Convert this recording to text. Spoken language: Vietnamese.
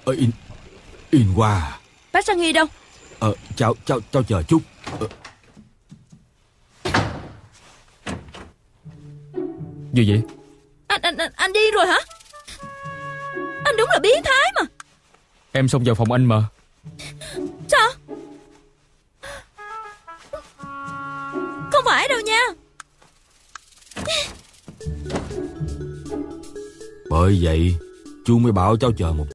Yên Hoa. Bác Sang Nghi đâu? Cháu chờ chút. Gì vậy? Anh điên rồi hả? Anh đúng là biến thái mà. Em xông vào phòng anh mà. Sao? Không phải đâu nha. Bởi vậy chú mới bảo cháu chờ một